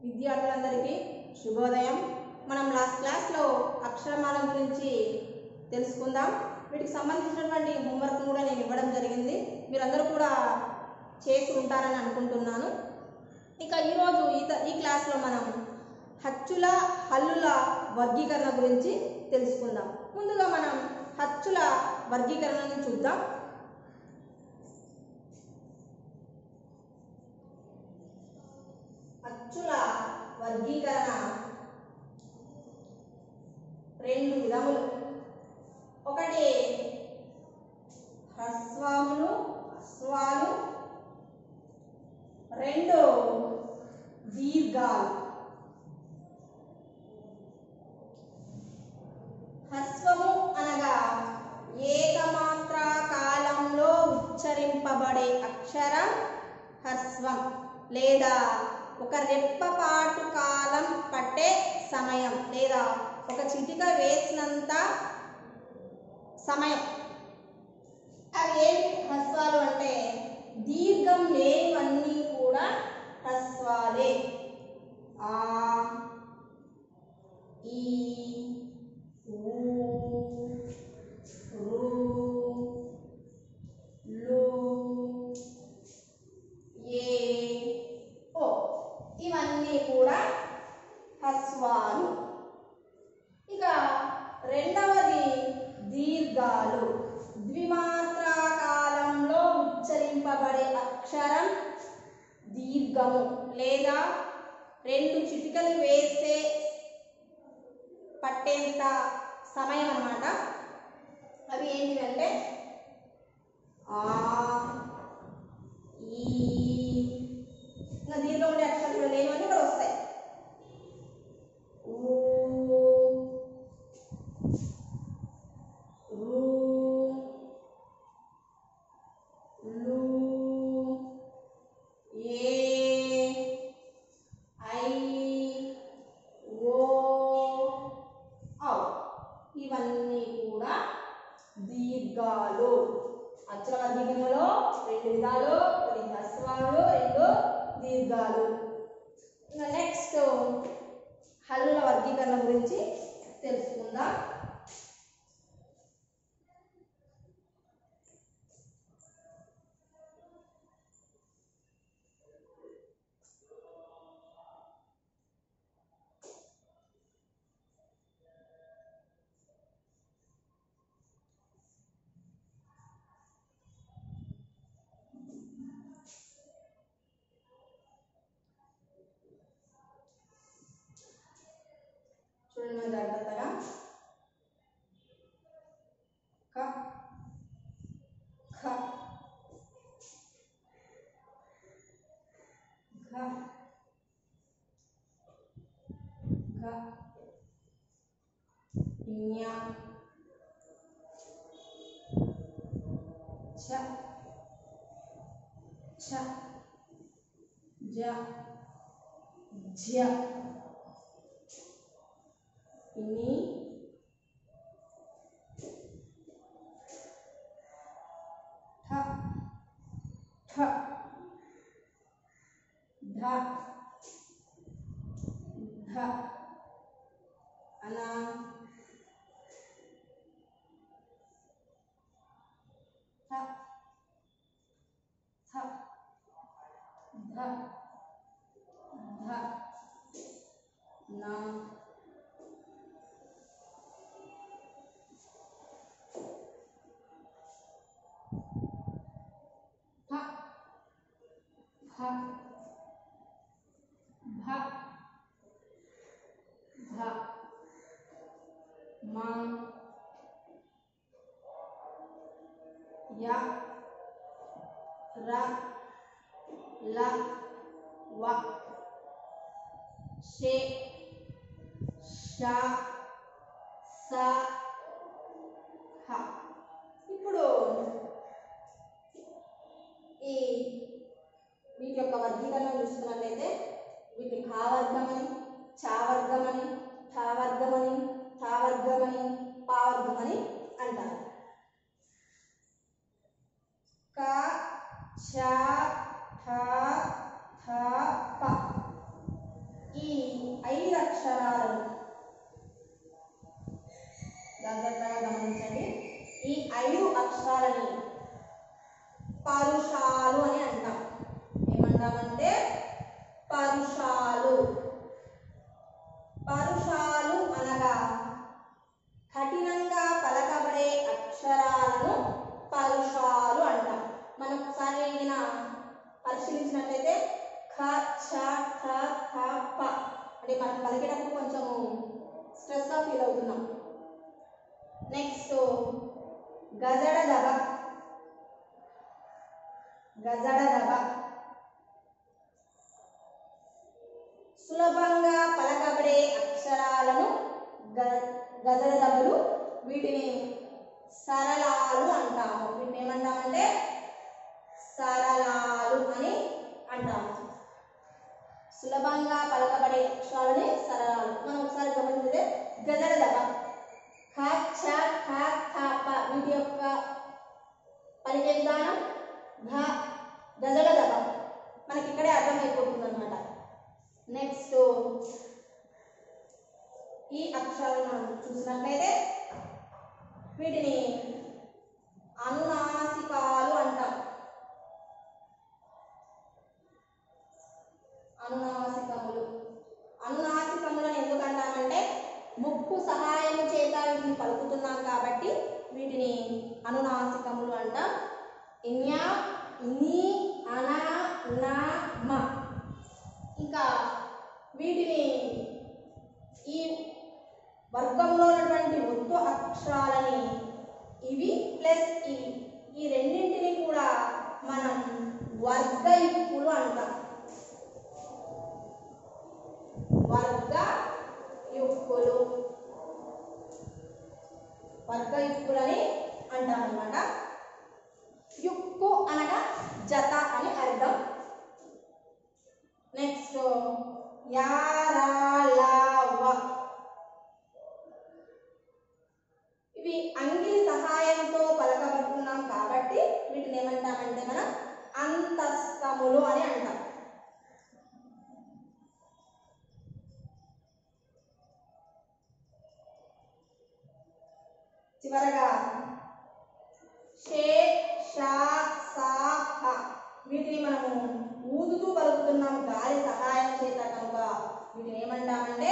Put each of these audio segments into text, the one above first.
విద్యార్థులందరికీ శుభోదయం. మనం లాస్ట్ క్లాస్లో అక్షరమాల గురించి తెలుసుకుందాం. వీటికి సంబంధించినటువంటి హోంవర్క్ కూడా నేను ఇవ్వడం జరిగింది. మీరందరూ కూడా చేసి ఉంటారని అనుకుంటున్నాను. ఇక ఈరోజు ఈ క్లాస్లో మనం హచ్చుల హల్లుల వర్గీకరణ గురించి తెలుసుకుందాం. ముందుగా మనం హచ్చుల వర్గీకరణను చూద్దాం. హచ్చుల వర్గీకరణ రెండు విధములు. ఒకటి హ్రస్వములు అశ్వాలు, రెండు దీర్ఘాలు. హ్రస్వము అనగా ఏకమాత్ర కాలంలో ఉచ్చరింపబడే అక్షరం హ్రస్వం, లేదా ఒక రెప్పపాటు కాలం పట్టే సమయం, లేదా ఒక చిటిక వేసినంత సమయం. అవి ఏమి హ్రస్వాలు అంటే దీర్ఘం లేనివన్నీ కూడా హ్రస్వాలే. ఆ, ఈ, ఊ, రు, లు, ఏ, ఓ, ఇవన్నీ కూడా హ్రస్వాలు. ఇక రెండవది దీర్ఘాలు. ద్విమాత్రా కాలంలో ఉచ్చరింపబడే అక్షరం దీర్ఘము, లేదా రెండు చిటికలు వేస్తే పట్టేంత సమయం అన్నమాట. అవి ఏంటివంటే ఆ, ఈ, ఇంకా దీర్ఘం ఉండే అక్షరాలు లేనివన్నీ ఇక్కడ వస్తాయి. ఊ, రు, లు, ఏ, ఐ, ఓ, ఔ, ఇవన్నీ కూడా దీర్ఘాలు. అక్షర వర్గీకరణలో రెండు విధాలు, ఒకటి హ్రస్వాలు, రెండు దీర్ఘాలు. ఇంకా నెక్స్ట్ హల్లుల వర్గీకరణ గురించి తెలుసుకుందాం. చూడండి జాగ్రత్తగా. క, ఖ, ఘ, ఘ, ఞ, ఛ, ఛ, జ, ఝ, ని, ఠ, ఠ, ధ, ధ, అన, థ, థ, ధ, ధ, న, ఫ, ఫ, భ, ధ, మ, య, ర, ల, వ, షే, ష, స, హ. ఇప్పుడు వీటి యొక్క వర్గీకరణ చూసుకున్నట్లయితే వీటిని ఖావర్గమని, చావర్గమని, ఠావర్గమని, థావర్గమని, పావర్గమని అంటారు. క, ఛ, ఠ, థ, ప. ఈ 5 అక్షరాలను జాగ్రత్తగా గమనించండి. ఈ 5 అక్షరాలని పరుషాలు అని అంటాం. ఏమంటామంటే పరుషాలు. పరుషాలు అనగా కఠినంగా పలకబడే అక్షరాలను పరుషాలు అంటాం. మనం ఒకసారి పరిశీలించినట్లయితే ఖ, ఛ, ఠ, థ, ప అంటే మనం పలికేటప్పుడు కొంచెం స్ట్రెస్గా ఫీల్ అవుతున్నాం. నెక్స్ట్ గజడ దబ. గజడ దబ సులభంగా పలకబడే అక్షరాలను గజడ దబలు. వీటిని సరళాలు అంటాము. వీటిని ఏమంటామంటే సరళాలు అని అంటాము. సులభంగా పలకబడే అక్షరాలని సరళాలు. మనం ఒకసారి గమనించితే గజడ దబ ఖ, ఛ, ఠ, థ, ప వీటి యొక్క పలికే విధానం గజడ దబ మనకి ఇక్కడే అర్థమైపోతుంది అన్నమాట. నెక్స్ట్ ఈ అక్షరాలను మనం చూసినట్లయితే వీటిని అనునాసికాలు అంటాం. అనునాసికములు. అనునాసికములను ఎందుకు అంటామంటే ముక్కు సహాయం చేత వీటిని పలుకుతున్నాం కాబట్టి వీటిని అనునాసికములు అంటాం. ఇన్యా, ఇని, అన, నా, మ. ఇంకా వీటిని ఈ వర్గంలో ఉన్నటువంటి ఒత్తు అక్షరాలని ఇవి ప్లస్ ఇవి ఈ రెండింటిని కూడా మనం వర్గయుక్తులు అంటాం. వర్గయుక్తులు. వర్గయుక్తులని అంటాం అన్నమాట. యుక్కు అనగా జత అని అర్థం. నెక్స్ట్ యా, రా, లా, వ. ఇవి అంగి సహాయంతో పలకబడుతున్నాం కాబట్టి వీటిని ఏమంటామంటే మనం అంతస్తములు అని అంటాం. చివరగా షే, షా, సా, హ. వీటిని మనము ఊదుతూ పలుకుతున్నాం గాలి సహాయం చేత కనుక వీటిని ఏమంటామంటే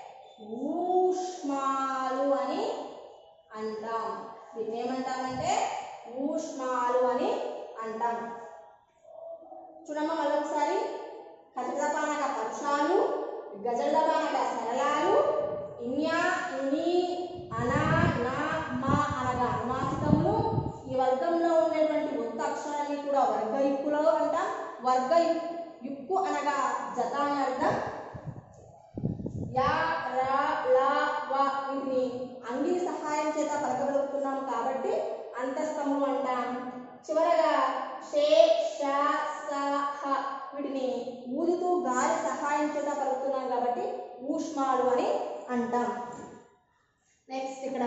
ఊష్మాలు అని అంటాం. వీటిని ఏమంటామంటే ఊష్మాలు అని అంటాం. చూడమ్మా మళ్ళీ ఒకసారి. కజడదబ అనగా పరుషాలు, గజడదబ అనగా సరళాలు, ఇన్యా, ఇని, అన, నా, మా అనగా అనునాసికములు. ఈ వర్గంలో ఉండేటువంటి ఒత్తు అక్షరాన్ని కూడా వర్గయుక్తులు అంటాం. వర్గయుక్కు అనగా జత అని అర్థం. యా, రా, లా, వ వీటిని అంగి సహాయం చేత పలకగలుగుతున్నాం కాబట్టి అంతస్తములు అంటాం. చివరగా షే, ష, స, హ వీటిని ఊదుతూ గాలి సహాయం చేత పలుకుతున్నాం కాబట్టి ఊష్మాలు అని అంటాం. నెక్స్ట్ ఇక్కడ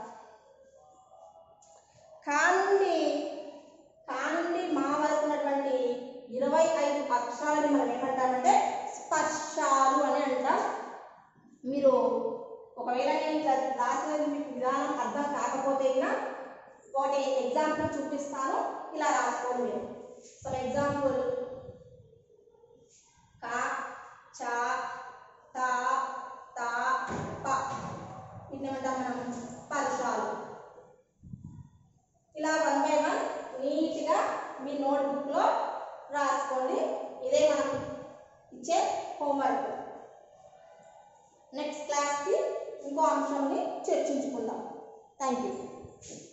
కా నుండి మా వరకు ఉన్నటువంటి 25 అక్షరాలని మనం ఏమంటామంటే స్పర్శాలు అని అంటాం. మీరు ఒకవేళ నేను రాసినది మీకు విధానం అర్థం కాకపోతే ఒకటి ఎగ్జాంపుల్ చూపిస్తాను, ఇలా రాసుకోండి మీరు. ఫర్ ఎగ్జాంపుల్ క, చ, త, త, ప వీటిని ఏమంటాం మనం పరుషాలు. ఇలా 1 by 1 నీట్గా మీ నోట్బుక్లో రాసుకోండి. ఇదే మనం ఇచ్చే హోంవర్క్. నెక్స్ట్ క్లాస్కి ఇంకో అంశాన్ని చర్చించుకుందాం. Thank you.